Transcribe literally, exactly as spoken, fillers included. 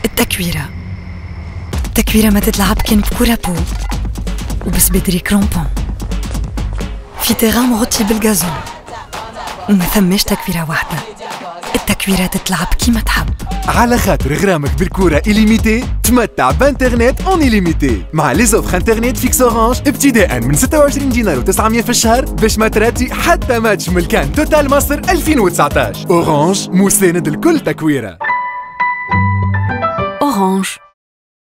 التكويرة التكويرة ما تتلعب كان بكرة بو وبس بدري كرومبون في تيغان مغطي بالغازون وما ثماش تكويرة واحدة. التكويرة تتلعب كيما تحب. على خاطر غرامك بالكورة إليميتي تمتع بانترنت اون إليميتي مع لي زوفر انترنت فيكس اورانج ابتداء من ستة وعشرين دينار وتسعمية في الشهر باش ما تراتي حتى ماتش من كان توتال مصر ألفين وتسعطاش. اورانج مساند لكل تكويرة.